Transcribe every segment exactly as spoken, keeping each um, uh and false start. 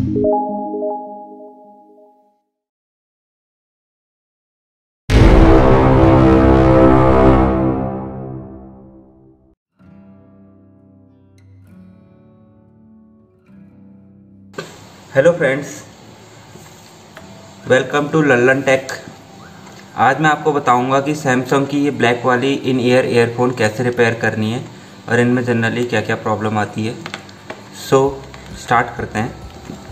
Hello friends, welcome to Lallan Tech. आज मैं आपको बताऊंगा कि सैमसंग की ये ब्लैक वाली इन ईयर ईयरफोन कैसे रिपेयर करनी है और इनमें जनरली क्या क्या प्रॉब्लम आती है। सो स्टार्ट करते हैं।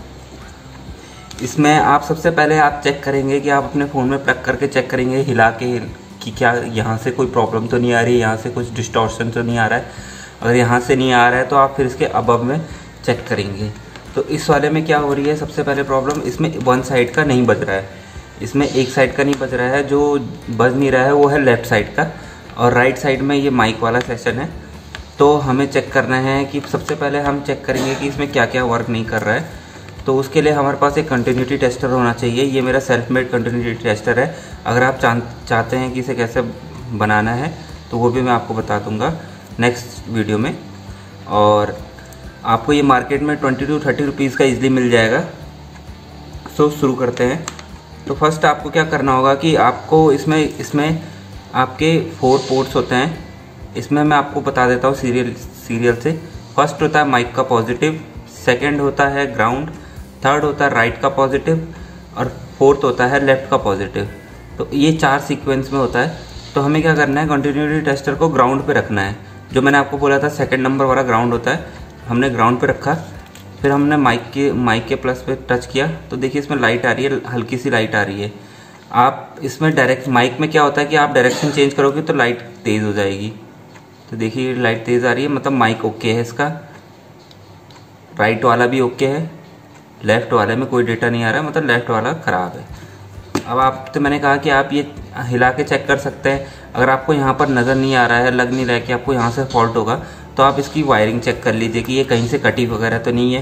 इसमें आप सबसे पहले आप चेक करेंगे कि आप अपने फ़ोन में प्लग करके चेक करेंगे हिला के कि क्या यहाँ से कोई प्रॉब्लम तो नहीं आ रही है, यहाँ से कुछ डिस्टॉर्शन तो नहीं आ रहा है। अगर यहाँ से नहीं आ रहा है तो आप फिर इसके अबव में चेक करेंगे। तो इस वाले में क्या हो रही है, सबसे पहले प्रॉब्लम इसमें वन साइड का नहीं बज रहा है, इसमें एक साइड का नहीं बज रहा है। जो बज नहीं रहा है वो है लेफ़्ट साइड का, और राइट साइड में ये माइक वाला सेक्शन है। तो हमें चेक करना है कि सबसे पहले हम चेक करेंगे कि इसमें क्या क्या वर्क नहीं कर रहा है। तो उसके लिए हमारे पास एक कंटिन्यूटी टेस्टर होना चाहिए। ये मेरा सेल्फ मेड कंटिन्यूटी टेस्टर है। अगर आप चाहते हैं कि इसे कैसे बनाना है तो वो भी मैं आपको बता दूँगा नेक्स्ट वीडियो में। और आपको ये मार्केट में ट्वेंटी टू थर्टी रुपीज़ का इजीली मिल जाएगा। सो शुरू करते हैं। तो फर्स्ट आपको क्या करना होगा कि आपको इसमें इसमें आपके फोर पोर्ट्स होते हैं। इसमें मैं आपको बता देता हूँ सीरियल सीरियल से। फर्स्ट होता है माइक का पॉजिटिव, सेकंड होता है ग्राउंड, थर्ड होता है राइट का पॉजिटिव, और फोर्थ होता है लेफ़्ट का पॉजिटिव। तो ये चार सीक्वेंस में होता है। तो हमें क्या करना है, कंटिन्यूटी टेस्टर को ग्राउंड पे रखना है। जो मैंने आपको बोला था सेकंड नंबर वाला ग्राउंड होता है, हमने ग्राउंड पे रखा। फिर हमने माइक के माइक के प्लस पे टच किया तो देखिए इसमें लाइट आ रही है, हल्की सी लाइट आ रही है। आप इसमें डायरेक्ट माइक में क्या होता है कि आप डायरेक्शन चेंज करोगे तो लाइट तेज़ हो जाएगी। तो देखिए लाइट तेज़ आ रही है, मतलब माइक ओके है इसका। राइट वाला भी ओके है, लेफ़्ट वाले में कोई डेटा नहीं आ रहा है, मतलब लेफ़्ट वाला ख़राब है। अब आप तो मैंने कहा कि आप ये हिला के चेक कर सकते हैं। अगर आपको यहाँ पर नज़र नहीं आ रहा है, लग नहीं रहा है कि आपको यहाँ से फॉल्ट होगा, तो आप इसकी वायरिंग चेक कर लीजिए कि ये कहीं से कटी वगैरह तो नहीं है।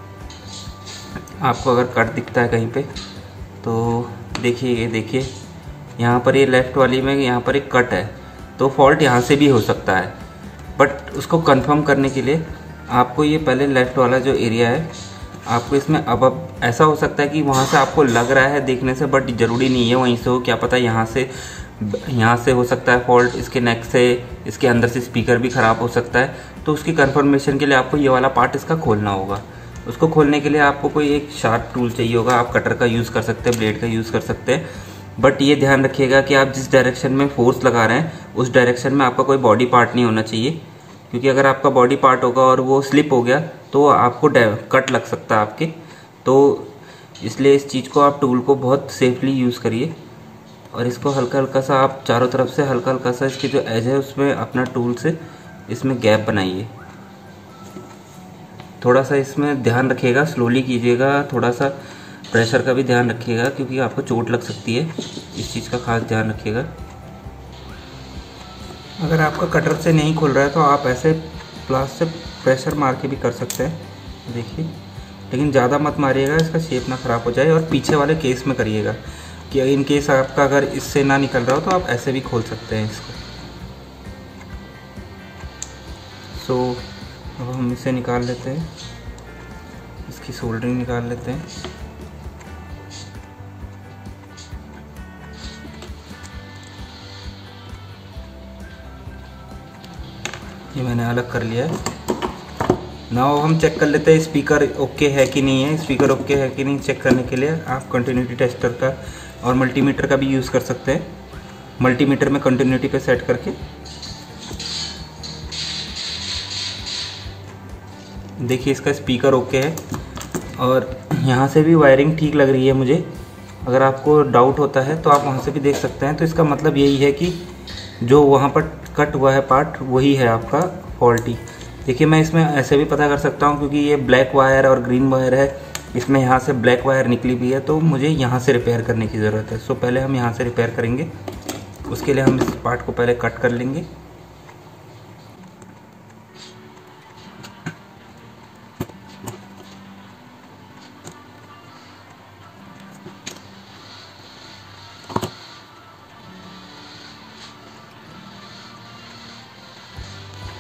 आपको अगर कट दिखता है कहीं पे तो देखिए, ये देखिए यहाँ पर ये लेफ़्ट वाली में यहाँ पर एक कट है, तो फॉल्ट यहाँ से भी हो सकता है। बट उसको कंफर्म करने के लिए आपको ये पहले लेफ़्ट वाला जो एरिया है, आपको इसमें अब अब ऐसा हो सकता है कि वहाँ से आपको लग रहा है देखने से, बट ज़रूरी नहीं है वहीं से हो। क्या पता यहाँ से यहाँ से हो सकता है फॉल्ट, इसके नेक से, इसके अंदर से स्पीकर भी ख़राब हो सकता है। तो उसकी कंफर्मेशन के लिए आपको ये वाला पार्ट इसका खोलना होगा। उसको खोलने के लिए आपको कोई एक शार्प टूल चाहिए होगा। आप कटर का यूज़ कर सकते हैं, ब्लेड का यूज़ कर सकते हैं। बट ये ध्यान रखिएगा कि आप जिस डायरेक्शन में फोर्स लगा रहे हैं उस डायरेक्शन में आपका कोई बॉडी पार्ट नहीं होना चाहिए, क्योंकि अगर आपका बॉडी पार्ट होगा और वो स्लिप हो गया तो आपको कट लग सकता है आपके। तो इसलिए इस चीज़ को आप टूल को बहुत सेफली यूज़ करिए, और इसको हल्का हल्का सा आप चारों तरफ से हल्का हल्का सा इसकी जो एज है उसमें अपना टूल से इसमें गैप बनाइए। थोड़ा सा इसमें ध्यान रखिएगा, स्लोली कीजिएगा, थोड़ा सा प्रेशर का भी ध्यान रखिएगा क्योंकि आपको चोट लग सकती है। इस चीज़ का खास ध्यान रखिएगा। अगर आपका कटर से नहीं खुल रहा है तो आप ऐसे प्लास से प्रेशर मार के भी कर सकते हैं, देखिए। लेकिन ज़्यादा मत मारिएगा, इसका शेप ना ख़राब हो जाए। और पीछे वाले केस में करिएगा कि इन केस आपका अगर इससे ना निकल रहा हो तो आप ऐसे भी खोल सकते हैं इसको। सो अब हम इसे निकाल लेते हैं, इसकी सोल्डरिंग निकाल लेते हैं। ये मैंने अलग कर लिया है। नाउ हम चेक कर लेते हैं स्पीकर ओके है कि नहीं है। स्पीकर ओके है कि नहीं चेक करने के लिए आप कंटिन्यूटी टेस्टर का और मल्टीमीटर का भी यूज़ कर सकते हैं। मल्टीमीटर में कंटिन्यूटी पे सेट करके देखिए इसका स्पीकर ओके है, और यहाँ से भी वायरिंग ठीक लग रही है मुझे। अगर आपको डाउट होता है तो आप वहाँ से भी देख सकते हैं। तो इसका मतलब यही है कि जो वहाँ पर कट हुआ है पार्ट वही है आपका फॉल्टी। देखिए मैं इसमें ऐसे भी पता कर सकता हूँ क्योंकि ये ब्लैक वायर और ग्रीन वायर है, इसमें यहाँ से ब्लैक वायर निकली भी है, तो मुझे यहाँ से रिपेयर करने की ज़रूरत है। सो पहले हम यहाँ से रिपेयर करेंगे। उसके लिए हम इस पार्ट को पहले कट कर लेंगे।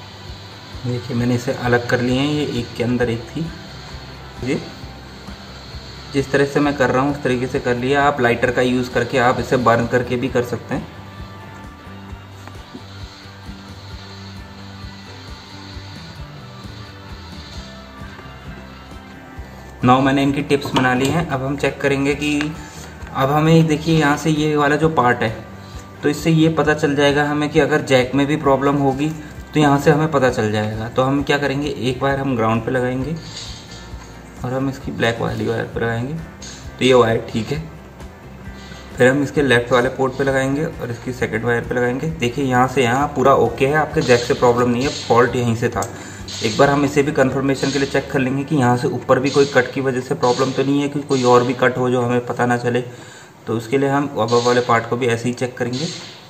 देखिए मैंने इसे अलग कर लिए हैं, ये एक के अंदर एक थी। ये जिस तरह से मैं कर रहा हूँ उस तरीके से कर लिया। आप लाइटर का यूज़ करके आप इसे बर्न करके भी कर सकते हैं। नौ मैंने इनकी टिप्स बना ली हैं। अब हम चेक करेंगे कि अब हमें देखिए यहाँ से ये वाला जो पार्ट है, तो इससे ये पता चल जाएगा हमें कि अगर जैक में भी प्रॉब्लम होगी तो यहाँ से हमें पता चल जाएगा। तो हम क्या करेंगे, एक वायर हम ग्राउंड पे लगाएंगे और हम इसकी ब्लैक वाली वायर पे लगाएंगे, तो ये वायर ठीक है। फिर हम इसके लेफ्ट वाले पोर्ट पे लगाएंगे और इसकी सेकंड वायर पे लगाएंगे। देखिए यहाँ से यहाँ पूरा ओके है, आपके जैक से प्रॉब्लम नहीं है, फॉल्ट यहीं से था। एक बार हम इसे भी कंफर्मेशन के लिए चेक कर लेंगे कि यहाँ से ऊपर भी कोई कट की वजह से प्रॉब्लम तो नहीं है, कि कोई और भी कट हो जो हमें पता ना चले। तो उसके लिए हम अबव वाले पार्ट को भी ऐसे ही चेक करेंगे।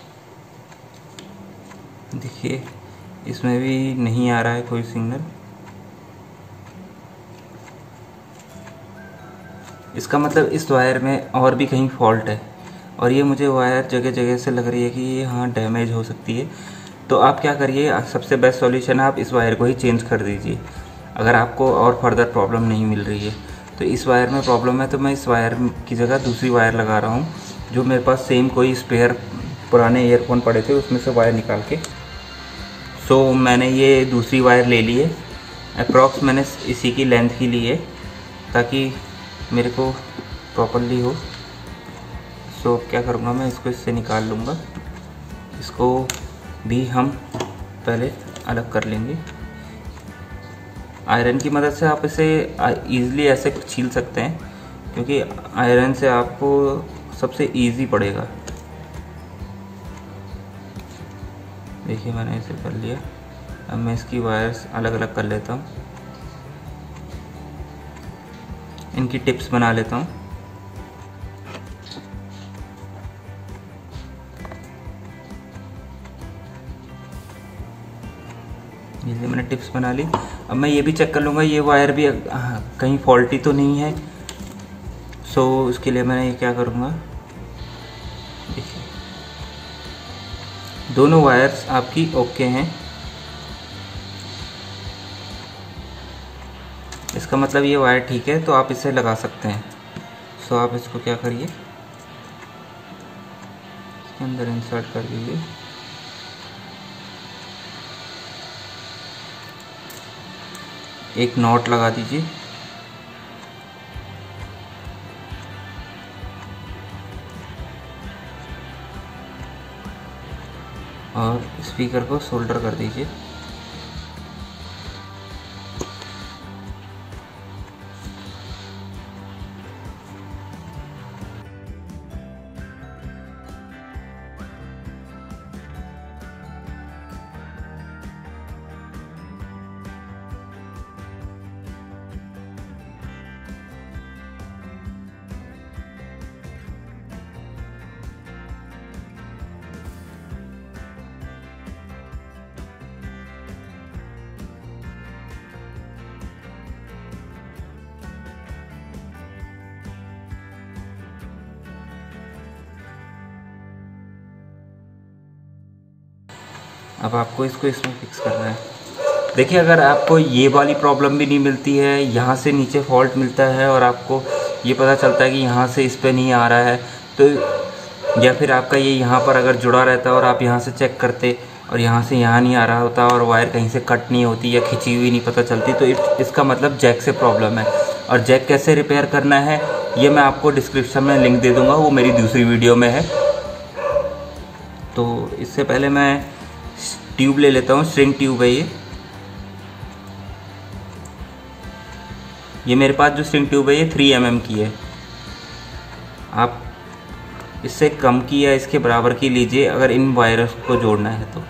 देखिए इसमें भी नहीं आ रहा है कोई सिग्नल, इसका मतलब इस वायर में और भी कहीं फॉल्ट है, और ये मुझे वायर जगह जगह से लग रही है कि ये हाँ डैमेज हो सकती है। तो आप क्या करिए, सबसे बेस्ट सॉल्यूशन है आप इस वायर को ही चेंज कर दीजिए, अगर आपको और फर्दर प्रॉब्लम नहीं मिल रही है। तो इस वायर में प्रॉब्लम है, तो मैं इस वायर की जगह दूसरी वायर लगा रहा हूँ, जो मेरे पास सेम कोई स्पेयर पुराने ईयरफोन पड़े थे उसमें से वायर निकाल के। सो मैंने ये दूसरी वायर ले ली है, अप्रॉक्स मैंने इसी की लेंथ की ली है ताकि मेरे को प्रॉपरली हो। सो क्या करूँगा, मैं इसको इससे निकाल लूँगा, इसको भी हम पहले अलग कर लेंगे। आयरन की मदद से आप इसे ईज़िली ऐसे छील सकते हैं, क्योंकि आयरन से आपको सबसे इजी पड़ेगा। देखिए मैंने इसे कर लिया। अब मैं इसकी वायर्स अलग अलग कर लेता हूँ, इनकी टिप्स बना लेता हूँ। ये मैंने टिप्स बना ली। अब मैं ये भी चेक कर लूँगा ये वायर भी कहीं फॉल्टी तो नहीं है। सो उसके लिए मैं ये क्या करूँगा, देखिए दोनों वायर्स आपकी ओके हैं, इसका मतलब ये वायर ठीक है, तो आप इसे लगा सकते हैं। सो आप इसको क्या करिए, इसके अंदर इंसर्ट कर दीजिए। एक नॉट लगा दीजिए, और स्पीकर को सोल्डर कर दीजिए। अब आपको इसको इसमें फिक्स करना है। देखिए अगर आपको ये वाली प्रॉब्लम भी नहीं मिलती है, यहाँ से नीचे फॉल्ट मिलता है और आपको ये पता चलता है कि यहाँ से इस पे नहीं आ रहा है, तो या फिर आपका ये यहाँ पर अगर जुड़ा रहता है और आप यहाँ से चेक करते और यहाँ से यहाँ नहीं आ रहा होता और वायर कहीं से कट नहीं होती या खिंची हुई नहीं पता चलती, तो इसका मतलब जैक से प्रॉब्लम है। और जैक कैसे रिपेयर करना है ये मैं आपको डिस्क्रिप्शन में लिंक दे दूँगा, वो मेरी दूसरी वीडियो में है। तो इससे पहले मैं ट्यूब ले लेता हूँ, स्ट्रिंग ट्यूब है ये ये मेरे पास जो स्ट्रिंग ट्यूब है ये थ्री एम एम की है। आप इससे कम की या इसके बराबर की लीजिए अगर इन वायर्स को जोड़ना है तो।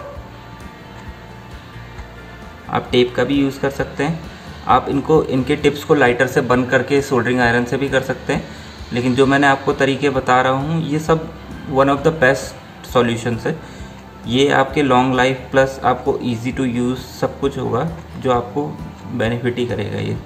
आप टेप का भी यूज़ कर सकते हैं, आप इनको इनके टिप्स को लाइटर से बंद करके सोल्डरिंग आयरन से भी कर सकते हैं, लेकिन जो मैंने आपको तरीके बता रहा हूँ ये सब one of the best solutions है। ये आपके लॉन्ग लाइफ प्लस आपको इजी टू यूज़ सब कुछ होगा, जो आपको बेनिफिट ही करेगा ये।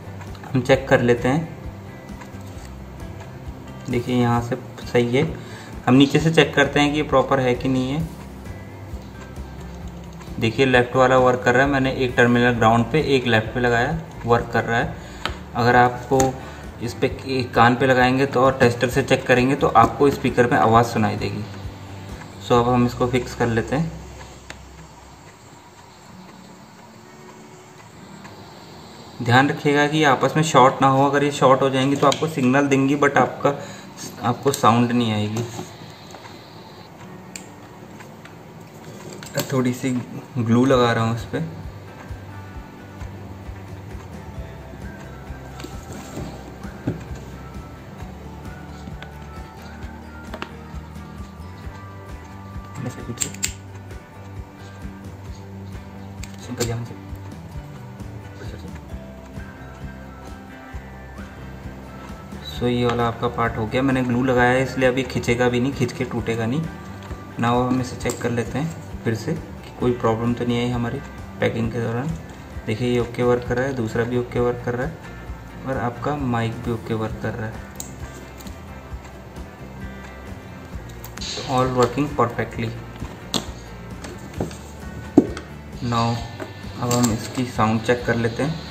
हम चेक कर लेते हैं। देखिए यहाँ से सही है, हम नीचे से चेक करते हैं कि ये प्रॉपर है कि नहीं है। देखिए लेफ़्ट वाला वर्क कर रहा है, मैंने एक टर्मिनल ग्राउंड पे एक लेफ़्ट पे लगाया, वर्क कर रहा है। अगर आपको इस पे कान पे लगाएंगे तो और टेस्टर से चेक करेंगे तो आपको स्पीकर में आवाज़ सुनाई देगी। सो अब हम इसको फिक्स कर लेते हैं। ध्यान रखिएगा कि आपस में शॉर्ट ना हो, अगर ये शॉर्ट हो जाएंगी तो आपको सिग्नल देंगी बट आपका आपको साउंड नहीं आएगी। थोड़ी सी ग्लू लगा रहा हूँ इस पर। सिंपल यहाँ से सो ये वाला आपका पार्ट हो गया। मैंने ग्लू लगाया है इसलिए अभी खींचेगा भी नहीं, खींच के टूटेगा नहीं ना। वो हम इसे चेक कर लेते हैं फिर से कि कोई प्रॉब्लम तो नहीं आई हमारी पैकिंग के दौरान। देखिए ये ओके वर्क कर रहा है, दूसरा भी ओके वर्क कर रहा है और आपका माइक भी ओके वर्क कर रहा है। All working perfectly. नाउ अब हम इसकी साउंड चेक कर लेते हैं।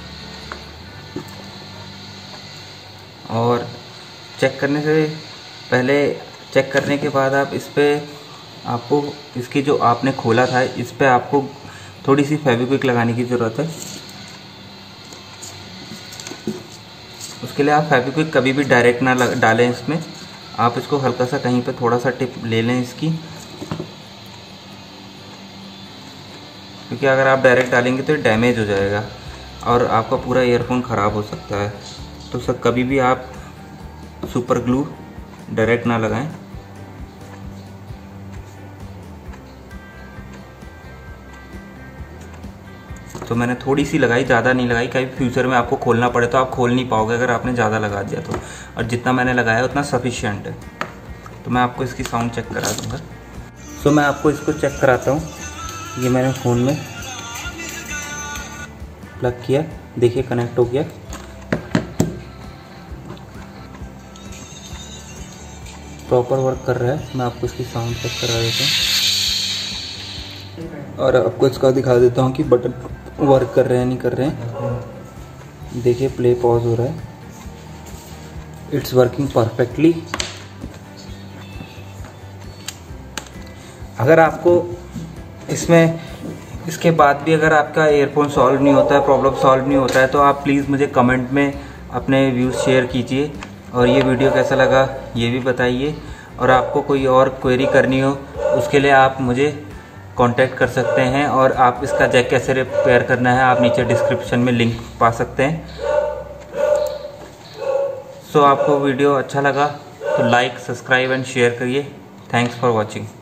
और चेक करने से पहले, चेक करने के बाद आप इस पर आपको इसकी जो आपने खोला था इस पर आपको थोड़ी सी फेविक्विक लगाने की ज़रूरत है। उसके लिए आप फेविक्विक कभी भी डायरेक्ट ना डालें इसमें, आप इसको हल्का सा कहीं पे थोड़ा सा टिप ले लें इसकी, क्योंकि अगर आप डायरेक्ट डालेंगे तो डैमेज हो जाएगा और आपका पूरा ईयरफोन ख़राब हो सकता है। तो सर कभी भी आप सुपर ग्लू डायरेक्ट ना लगाएं। तो मैंने थोड़ी सी लगाई, ज़्यादा नहीं लगाई, कहीं फ्यूचर में आपको खोलना पड़े तो आप खोल नहीं पाओगे अगर आपने ज़्यादा लगा दिया तो। और जितना मैंने लगाया उतना सफिशिएंट है। तो मैं आपको इसकी साउंड चेक करा दूँगा। सो मैं आपको इसको चेक कराता हूँ। ये मैंने फ़ोन में प्लग किया, देखिए कनेक्ट हो गया। प्रॉपर वर्क कर रहा है। मैं आपको इसकी साउंड चेक करा देता हूँ और आपको इसका दिखा देता हूँ कि बटन वर्क कर रहे हैं नहीं कर रहे हैं। देखिए प्ले पॉज हो रहा है, इट्स वर्किंग परफेक्टली। अगर आपको इसमें इसके बाद भी अगर आपका ईयरफोन सॉल्व नहीं होता है, प्रॉब्लम सॉल्व नहीं होता है, तो आप प्लीज़ मुझे कमेंट में अपने व्यूज़ शेयर कीजिए और ये वीडियो कैसा लगा ये भी बताइए। और आपको कोई और क्वेरी करनी हो उसके लिए आप मुझे कांटेक्ट कर सकते हैं। और आप इसका जैक कैसे रिपेयर करना है आप नीचे डिस्क्रिप्शन में लिंक पा सकते हैं। सो आपको वीडियो अच्छा लगा तो लाइक, सब्सक्राइब एंड शेयर करिए। Thanks for watching.